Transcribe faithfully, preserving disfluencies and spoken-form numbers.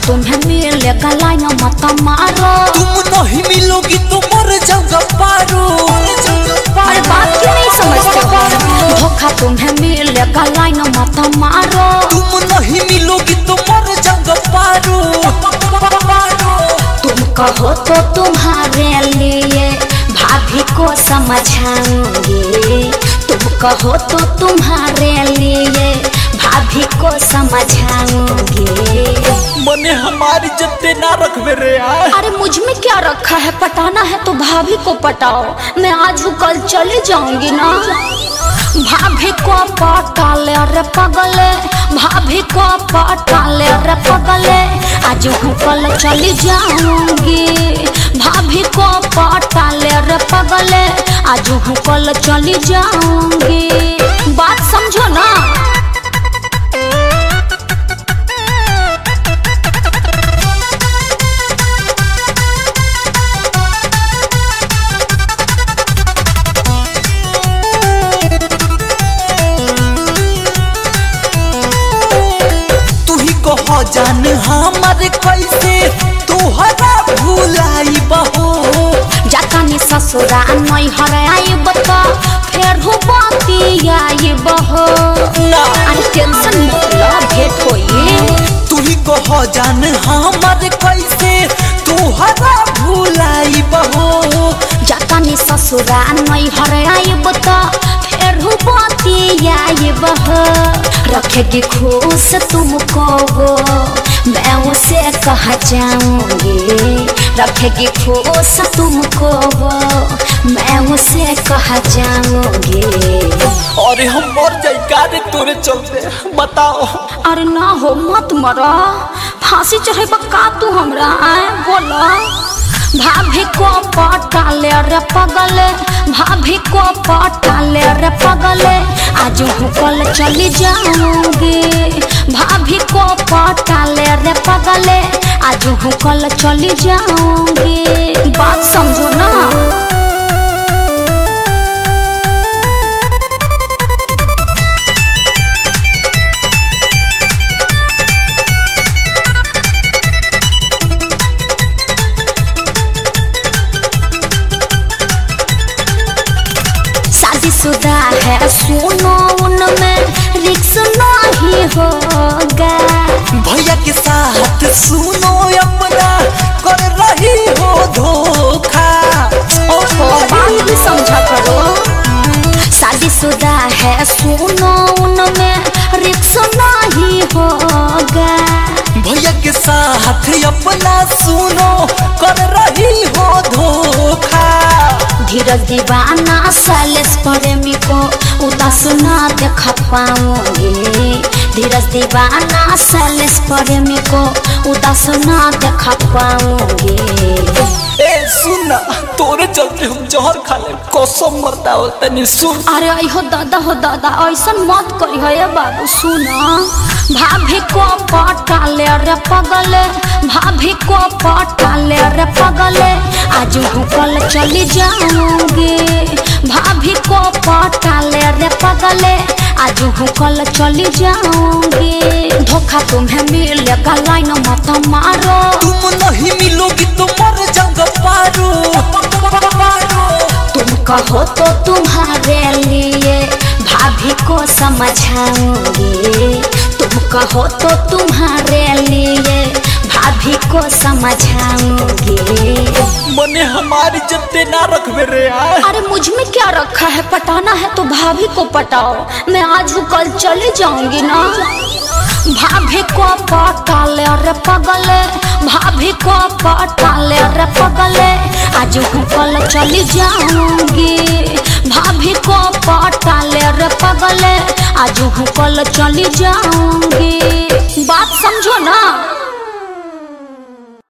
तुम्हें मिलेगा लाइन मत मारो। तुम नहीं मिलोगी तो मर जाऊंगा पारो। अरे बात क्यों नहीं समझते हो? धोखा तुम्हें मिलेगा लाइन मत मारो। तुम नहीं मिलोगी तो मर जाऊंगा पारो। तुम कहो तो तुम्हारे लिए भाभी को समझाऊंगी। तुम कहो तो तुम्हारे लिए भाभी को समझाऊंगी। मने हमारी जत्ते ना रखबे रे यार। अरे मुझ में क्या रखा है? पटाना है तो भाभी को पटाओ। मैं आज कल चली जाऊंगी ना। भाभी को पटा ले रे पगले, भाभी को पटा ले रे पगले, आज हूँ कल चली जाऊंगी। भाभी को पटा ले रे पगले, आज हूँ कल चली जाऊंगी। बात समझो ना। जान हमारे कैसे तुहरा भुलाई बहो। जातानी ससुरा नहीं हराई बता फिर हो बाती आई बहो। अरे टेंशन मत लो, भेंट होई। तू ही कहो जान हमारे कैसे तुहरा भुलाई बहो। जातानी ससुरा नहीं हराई बता फिर हो बाती आई बहो। रखेगी खुश तुमको वो, मैं उसे कहा जाऊंगी। रखेगी खुश तुमको वो, मैं उसे कहा जाऊंगी। अरे हम मर जाएगा रे तोरे चलते, बताओ। अरे ना हो, मत मरो। फांसी चढ़े का तू हमरा आए बोलो। भाभी को पटा ले रे पगले, भाभी को पटा ले रे पगले, आज हूँ कल चली जाऊंगी। भाभी को पटा ले रे पगले, आज हूँ कल चली जाऊंगी। बात समझो ना। शादीशुदा है सुनो, उनमें रिक्स नहीं होगा। भैया के साथ सुनो अपना कर रही हो धोखा। ओहो, बात भी समझा करो। शादीशुदा है सुनो, उनमें रिक्स नहीं होगा। भैया के साथ अपना सुनो कर रही हो धोखा। धीरज दीवाना सैलेश प्रेमी को उदास ना देख पाऊंगी। धीरज दीवाना सैलेश प्रेमी को उदास ना देख पाऊंगी। ए सुन, तोरे चलते हम जहर खा ले, कसम मरता हो तनी सुन। अरे आई हो दादा हो दादा, ऐसा मत करी है बाबू। सुना, भाभी को पटा ले रे पगले, भाभी को पटा ले रे पगले, आज हूँ कल चली जाऊंगी। भाभी को पटा ले रे पगले, आज हूँ कल चली जाऊंगी। धोखा तुम्हें मिलेगा लाइन मत मारो। तुम नहीं मिलोगी तो मर जाऊंगा पारो। तुम कहो तो तुम्हारे लिए भाभी को समझाऊंगी। तुम कहो तो तुम्हारे लिए भाभी को समझाऊंगी। मने हमारी जत्ते ना रखबे रे यार। अरे मुझ में क्या रखा है? पटाना है तो भाभी को पटाओ। मैं आज कल चली जाऊंगी ना। भाभी को पटा ले रे पगले, भाभी को पटा ले रे पगले, आज हूँ कल चली जाऊंगी। भाभी को पटा ले रे पगले, आज हूँ कल चली जाऊंगी। बात समझो ना।